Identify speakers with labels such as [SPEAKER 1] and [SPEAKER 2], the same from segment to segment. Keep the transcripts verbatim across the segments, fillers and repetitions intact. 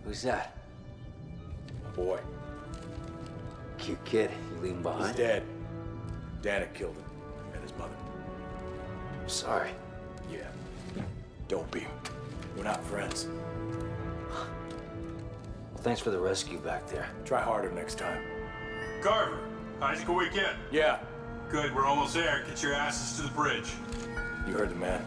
[SPEAKER 1] Who's that?
[SPEAKER 2] A boy.
[SPEAKER 1] Cute kid. You leave him behind?
[SPEAKER 2] He's dead. Danik killed him. And his mother.
[SPEAKER 1] I'm sorry.
[SPEAKER 2] Yeah. Don't be. We're not friends.
[SPEAKER 1] Well, thanks for the rescue back there.
[SPEAKER 2] Try harder next time.
[SPEAKER 3] Carver, how's your weekend?
[SPEAKER 2] Yeah.
[SPEAKER 3] Good, we're almost there. Get your asses to the bridge.
[SPEAKER 2] You heard the man.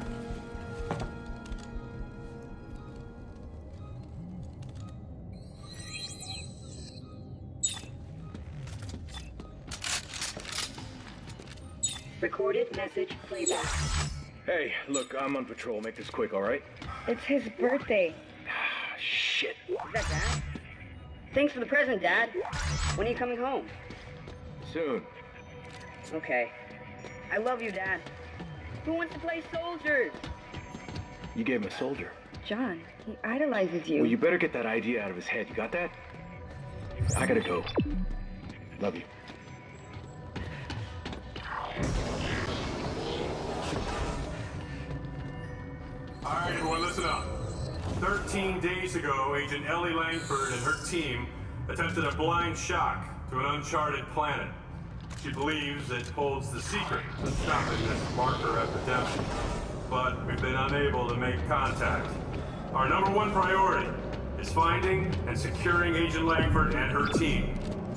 [SPEAKER 4] Recorded message playback.
[SPEAKER 5] Hey, look, I'm on patrol. Make this quick, all right?
[SPEAKER 4] It's his birthday.
[SPEAKER 5] Shit.
[SPEAKER 4] Is that Dad? Thanks for the present, Dad. When are you coming home?
[SPEAKER 5] Soon.
[SPEAKER 4] Okay. I love you, Dad. Who wants to play soldiers?
[SPEAKER 5] You gave him a soldier.
[SPEAKER 4] John, he idolizes you.
[SPEAKER 5] Well, you better get that idea out of his head. You got that? I gotta go. Love you.
[SPEAKER 3] All right, everyone, listen up. Thirteen days ago, Agent Ellie Langford and her team attempted a blind shock to an uncharted planet. She believes it holds the secret to stopping this marker epidemic, but we've been unable to make contact. Our number one priority is finding and securing Agent Langford and her team.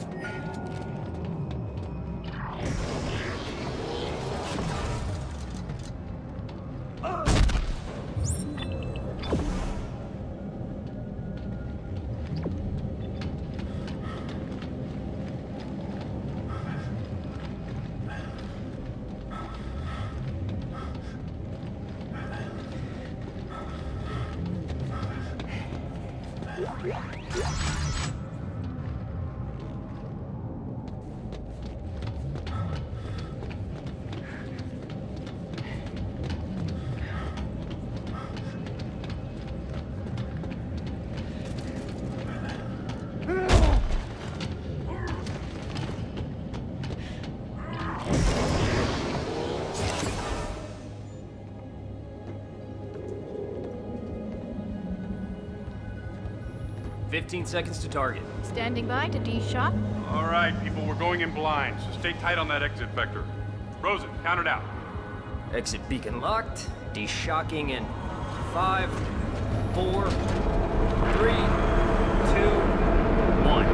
[SPEAKER 6] Fifteen seconds to target.
[SPEAKER 7] Standing by to D-shot.
[SPEAKER 3] All right, people, we're going in blind, so stay tight on that exit vector. Rosen, count it out.
[SPEAKER 6] Exit beacon locked. De-shocking in five, four, three, two, one.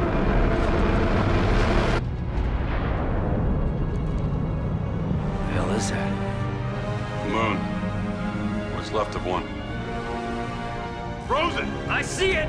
[SPEAKER 1] What the hell is that?
[SPEAKER 3] Moon. What's left of one. Rosen!
[SPEAKER 6] I see it!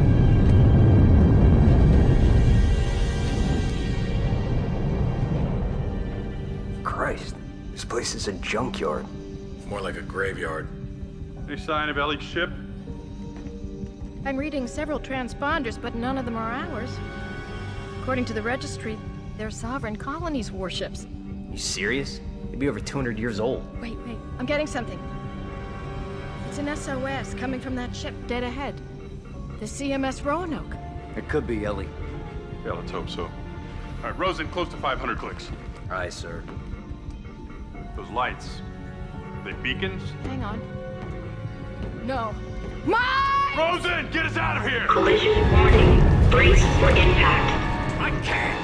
[SPEAKER 1] Christ, this place is a junkyard.
[SPEAKER 2] More like a graveyard.
[SPEAKER 3] Any sign of Ellie's ship?
[SPEAKER 7] I'm reading several transponders, but none of them are ours. According to the registry, they're sovereign colonies' warships.
[SPEAKER 6] You serious? They'd be over two hundred years old.
[SPEAKER 7] Wait, wait, I'm getting something. It's an S O S coming from that ship dead ahead. The C M S Roanoke.
[SPEAKER 1] It could be Ellie.
[SPEAKER 3] Yeah, let's hope so. All right, Rosen, close to five hundred clicks.
[SPEAKER 1] Aye, sir.
[SPEAKER 3] Those lights, are they beacons?
[SPEAKER 7] Hang on. No. Mine!
[SPEAKER 3] Rosen, get us out of here!
[SPEAKER 4] Collision warning. Brace for impact.
[SPEAKER 3] I can't!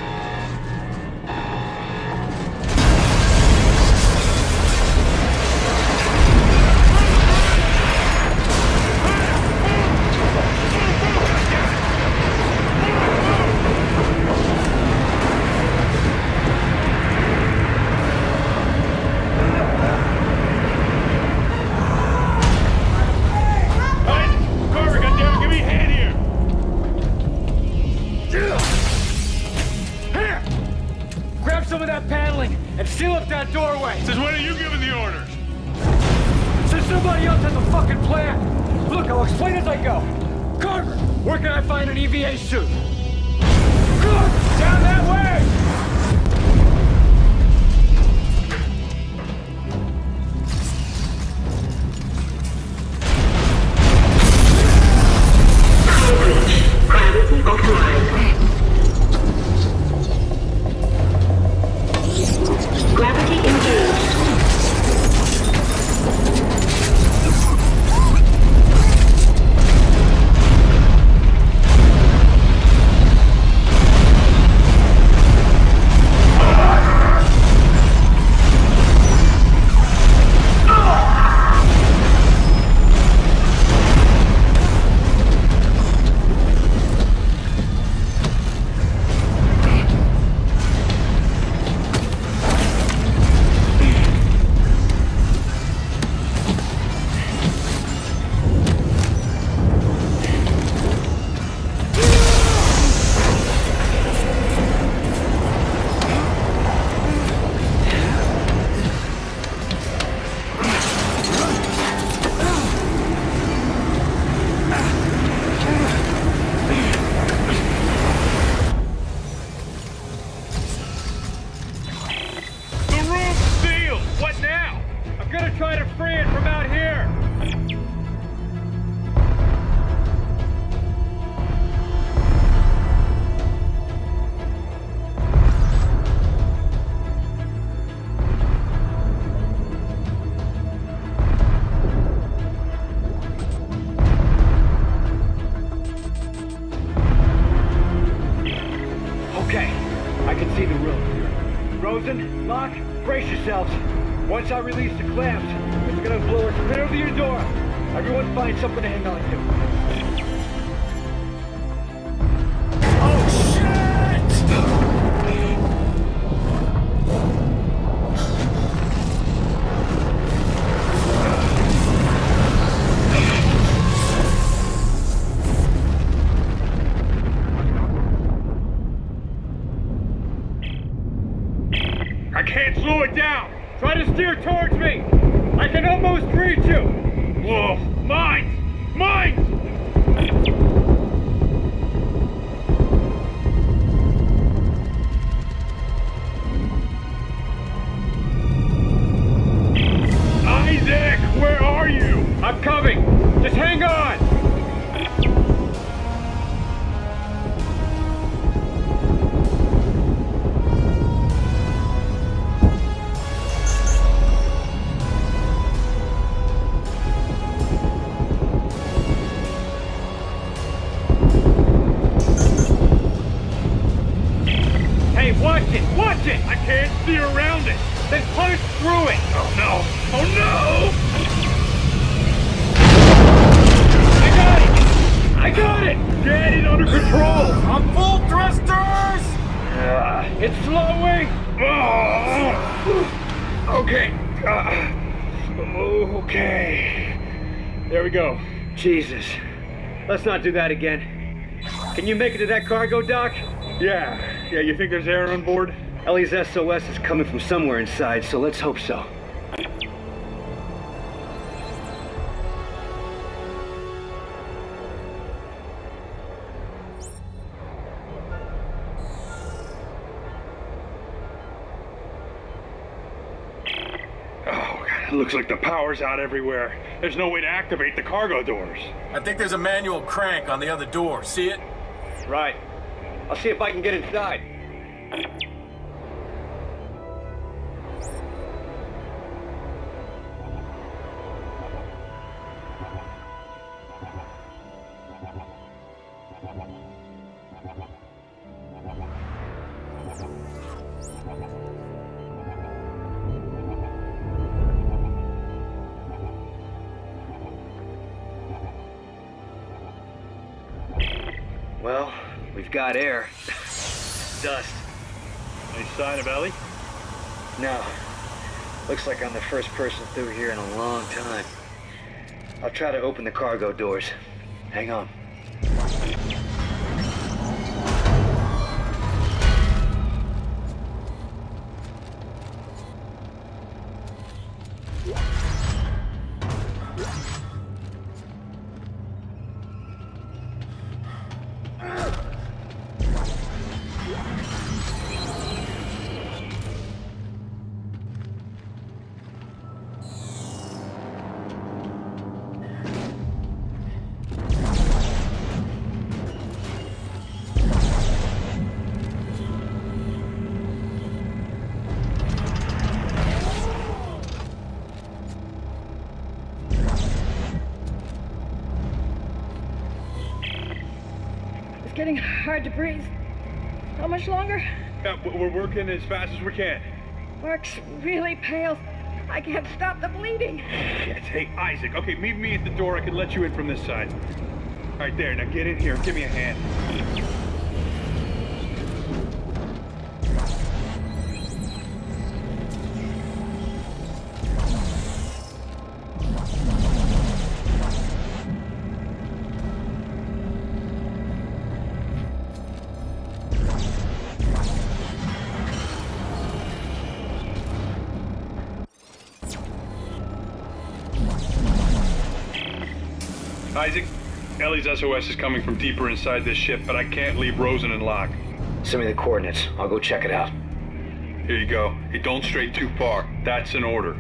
[SPEAKER 6] Seal up that doorway!
[SPEAKER 3] Since when are you giving the orders?
[SPEAKER 6] Since somebody else has a fucking plan! Look, I'll explain as I go. Carver, where can I find an E V A suit? Good! Down that way!
[SPEAKER 4] Gravity offline. Gravity engaged.
[SPEAKER 6] Listen, lock, brace yourselves. Once I release the clamps, it's gonna blow us right over your door. Everyone find something to hang on to.
[SPEAKER 2] Oh, shit!
[SPEAKER 6] I can't slow it down. Try to steer towards me. I can almost reach you. Whoa, mines! Mines! Isaac, where are you? I'm coming. Just hang on. Watch it! Watch it! I can't see around it! Then punch through it! Oh no! Oh no! I got it! I got it! Get it under control!
[SPEAKER 2] I'm full thrusters!
[SPEAKER 6] Uh, it's slowing! Oh. Okay. Uh, okay. There we go. Jesus. Let's not do that again. Can you make it to that cargo dock? Yeah. Yeah, you think there's air on board? Ellie's S O S is coming from somewhere inside, so let's hope so. Oh, God, it looks like the power's out everywhere. There's no way to activate the cargo doors.
[SPEAKER 2] I think there's a manual crank on the other door. See it?
[SPEAKER 6] Right. I'll see if I can get inside. Well, we've got air. Dust.
[SPEAKER 5] Any sign of Ellie?
[SPEAKER 6] No. Looks like I'm the first person through here in a long time. I'll try to open the cargo doors. Hang on.
[SPEAKER 4] Getting hard to breathe. How much longer?
[SPEAKER 6] Yeah, we're working as fast as we can.
[SPEAKER 4] Mark's really pale. I can't stop the bleeding.
[SPEAKER 6] Shit. Hey, Isaac. Okay, meet me at the door. I can let you in from this side. All right, there. Now get in here. Give me a hand. Isaac, Ellie's S O S is coming from deeper inside this ship, but I can't leave Rosen and Locke. Send me the coordinates. I'll go check it out. Here you go. Hey, don't stray too far. That's an order.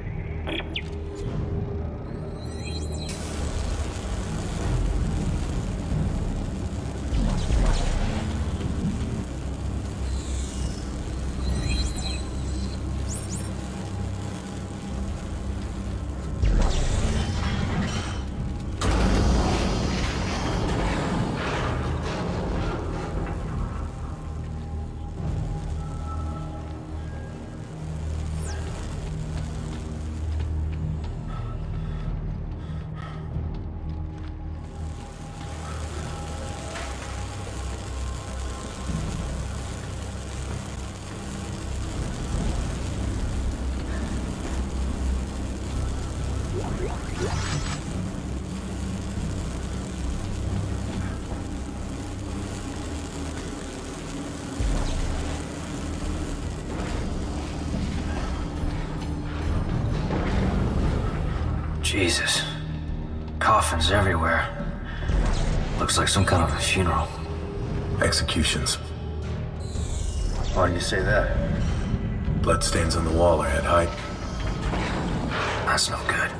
[SPEAKER 1] Jesus. Coffins everywhere. Looks like some kind of a funeral.
[SPEAKER 2] Executions.
[SPEAKER 1] Why do you say that?
[SPEAKER 2] Bloodstains on the wall are at height.
[SPEAKER 1] That's no good.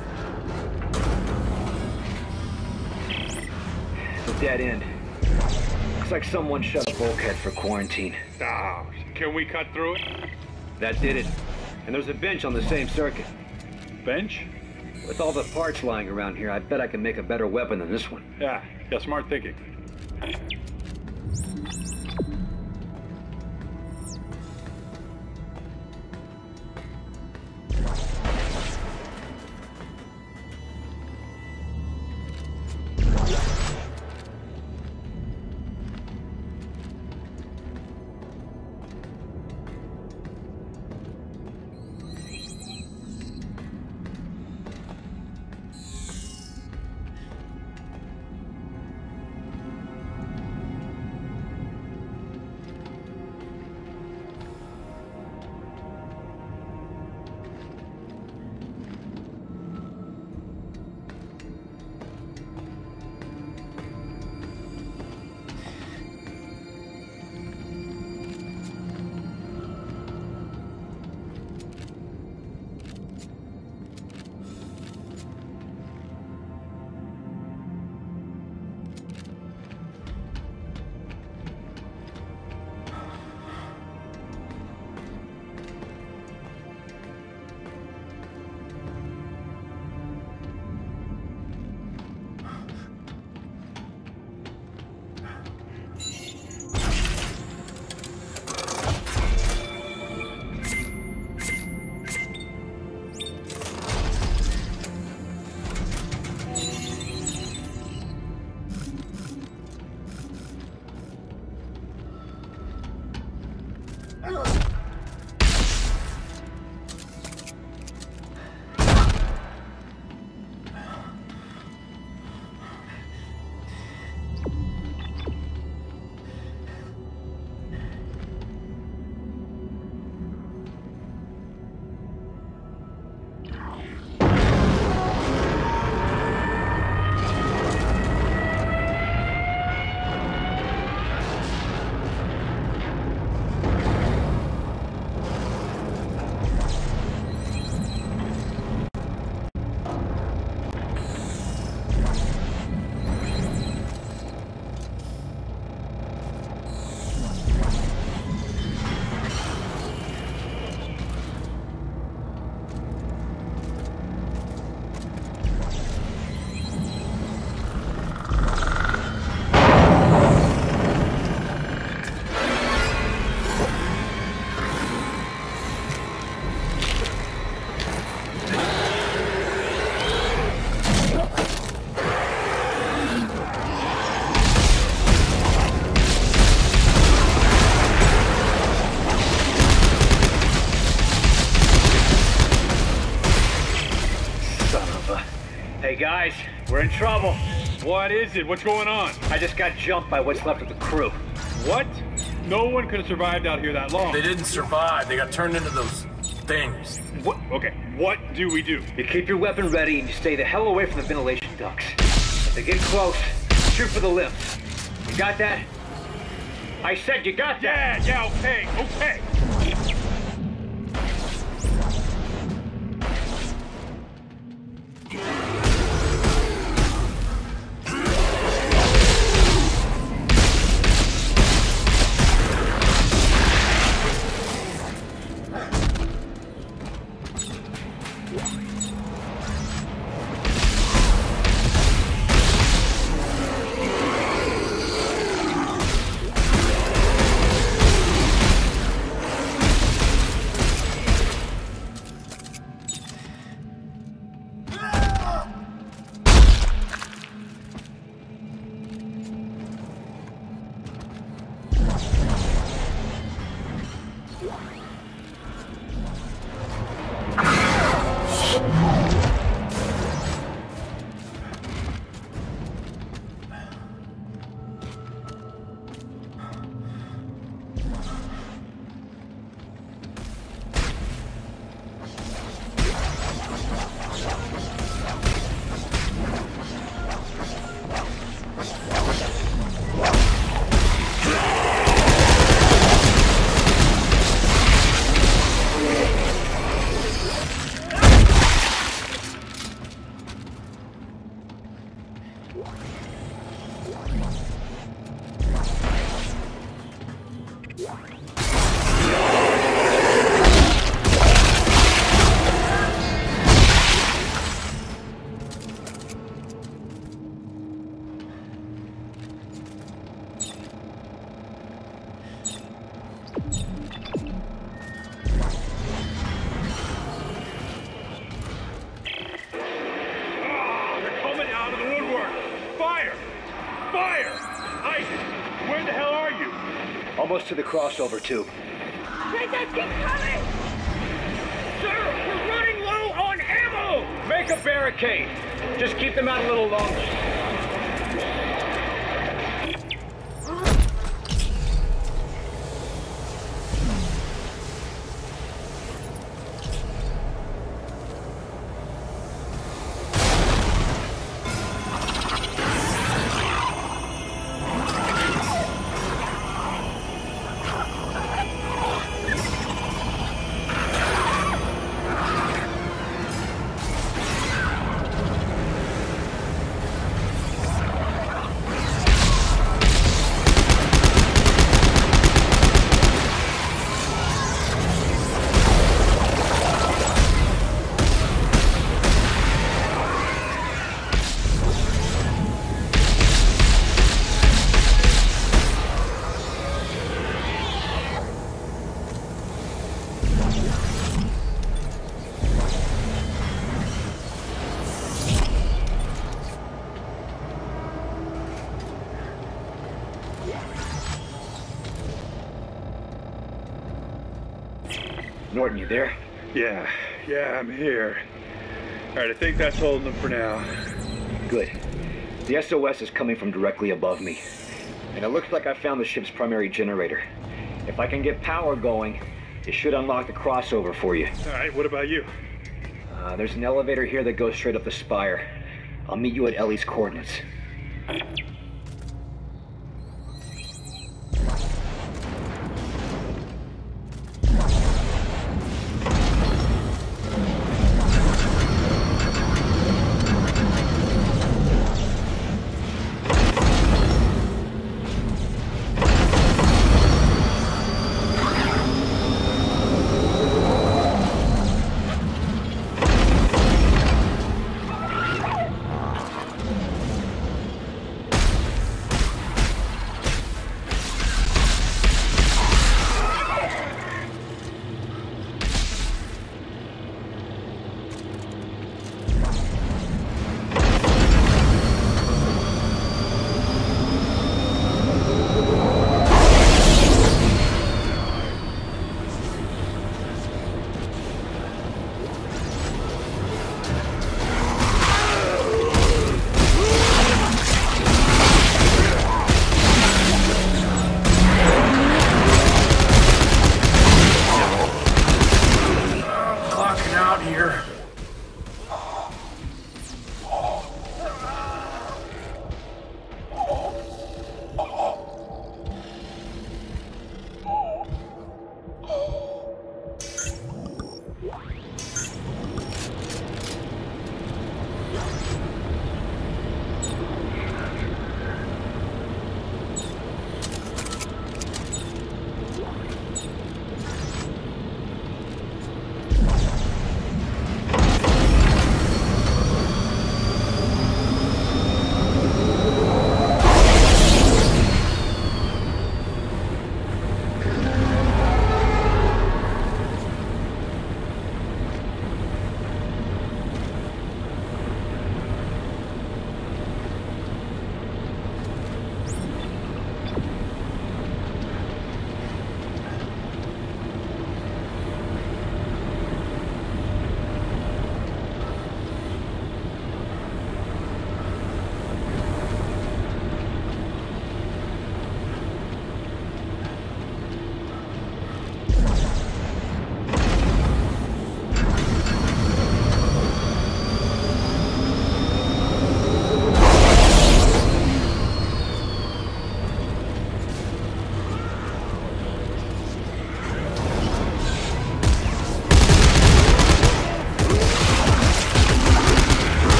[SPEAKER 6] The dead end. Looks like someone shut a bulkhead for quarantine.
[SPEAKER 8] Ah, can we cut through it?
[SPEAKER 6] That did it. And there's a bench on the same circuit.
[SPEAKER 8] Bench?
[SPEAKER 6] With all the parts lying around here, I bet I can make a better weapon than this one.
[SPEAKER 8] Yeah, yeah, smart thinking.
[SPEAKER 6] Hey guys, we're in trouble.
[SPEAKER 8] What is it? What's going on?
[SPEAKER 6] I just got jumped by what's left of the crew.
[SPEAKER 8] What? No one could have survived out here that long.
[SPEAKER 2] They didn't survive. They got turned into those things.
[SPEAKER 8] What? Okay, what do we do?
[SPEAKER 6] You keep your weapon ready and you stay the hell away from the ventilation ducts. If they get close, shoot for the lift. You got that? I said you got that!
[SPEAKER 8] Yeah, yeah, okay, okay.
[SPEAKER 6] Almost to the crossover, too.
[SPEAKER 4] They just keep coming!
[SPEAKER 6] Sir, we're running low on ammo! Make a barricade. Just keep them out a little longer. Norton, you there?
[SPEAKER 8] Yeah, yeah, I'm here. All right, I think that's holding them for now.
[SPEAKER 6] Good. The S O S is coming from directly above me. And it looks like I found the ship's primary generator. If I can get power going, it should unlock the crossover for you.
[SPEAKER 8] All right, what about you?
[SPEAKER 6] Uh, there's an elevator here that goes straight up the spire. I'll meet you at Ellie's coordinates.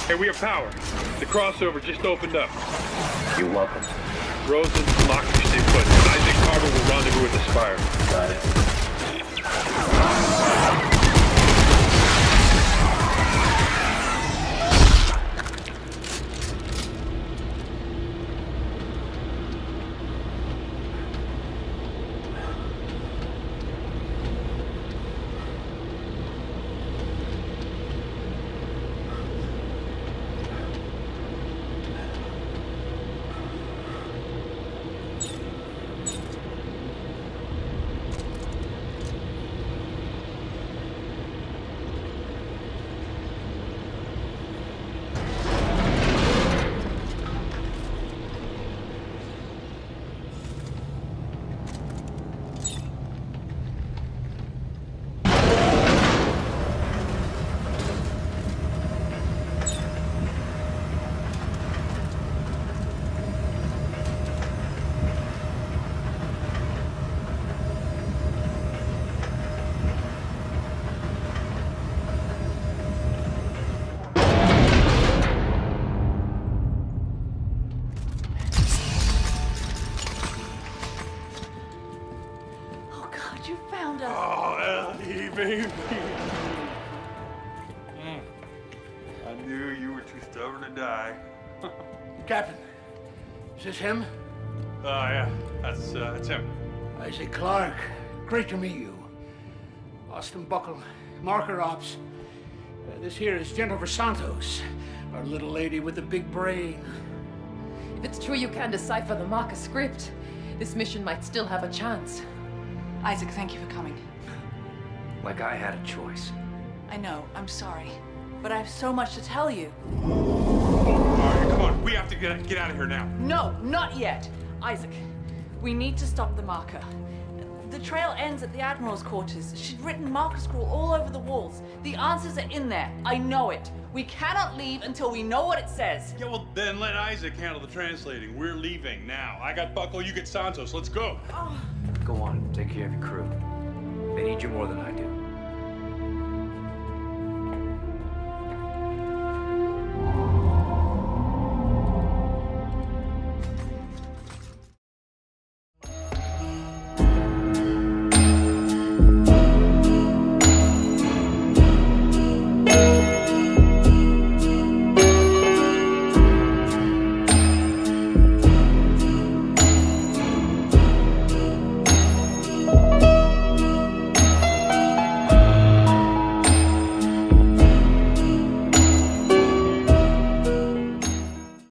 [SPEAKER 8] Hey, we have power. The crossover just opened up.
[SPEAKER 5] You're welcome.
[SPEAKER 8] Rosen, Mock, you stay put. Isaac Carver will rendezvous with the Spire.
[SPEAKER 5] Got it.
[SPEAKER 9] Captain, is this him?
[SPEAKER 3] Oh, uh, yeah, that's, uh, that's him.
[SPEAKER 9] Isaac Clarke, great to meet you. Austin Buckle, Marker Ops. Uh, this here is Jennifer Santos, our little lady with the big brain.
[SPEAKER 10] If it's true you can decipher the marker script, this mission might still have a chance.
[SPEAKER 11] Isaac, thank you for coming.
[SPEAKER 1] Like I had a choice.
[SPEAKER 11] I know, I'm sorry. But I have so much to tell you.
[SPEAKER 3] All right, come on. We have to get, get out of here now.
[SPEAKER 11] No, not yet. Isaac, we need to stop the marker. The trail ends at the Admiral's quarters. She'd written marker scroll all over the walls. The answers are in there. I know it. We cannot leave until we know what it says.
[SPEAKER 3] Yeah, well, then let Isaac handle the translating. We're leaving now. I got Buckle, you get Santos. Let's go.
[SPEAKER 11] Oh.
[SPEAKER 1] Go on, take care of your crew. They need you more than I do.